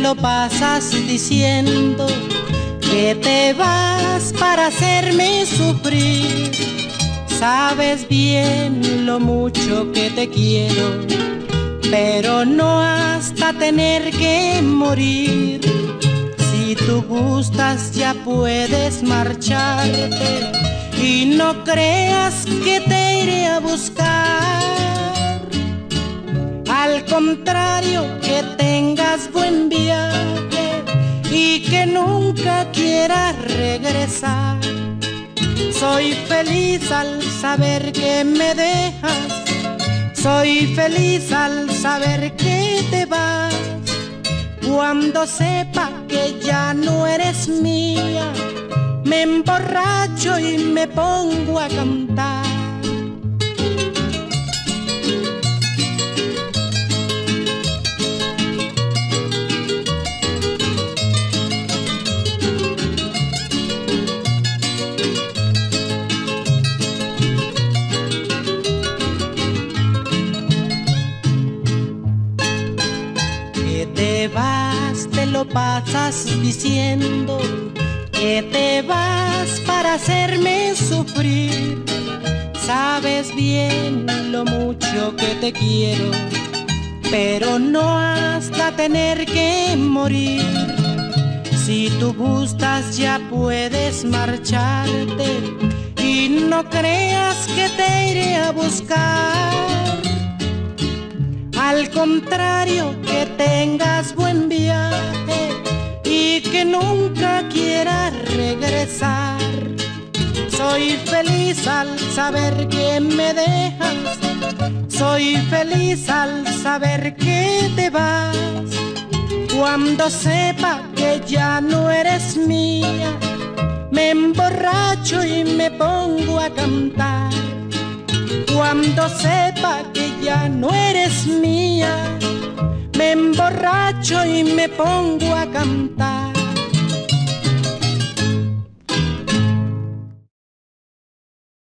lo pasas diciendo que te vas para hacerme sufrir. Sabes bien lo mucho que te quiero, pero no hasta tener que morir. Si tú gustas ya puedes marcharte y no creas que te iré a buscar. Al contrario, que tengas buen viaje y que nunca quieras regresar. Soy feliz al saber que me dejas, soy feliz al saber que te vas. Cuando sepa que ya no eres mía, me emborracho y me pongo a cantar. Te vas, te lo pasas diciendo que te vas para hacerme sufrir. Sabes bien lo mucho que te quiero, pero no hasta tener que morir. Si tú gustas ya puedes marcharte y no creas que te iré a buscar. Al contrario, que tengas buen viaje y que nunca quieras regresar. Soy feliz al saber que me dejas, soy feliz al saber que te vas. Cuando sepa que ya no eres mía, me emborracho y me pongo a cantar. Cuando sepa que ya no eres mía, me emborracho y me pongo a cantar.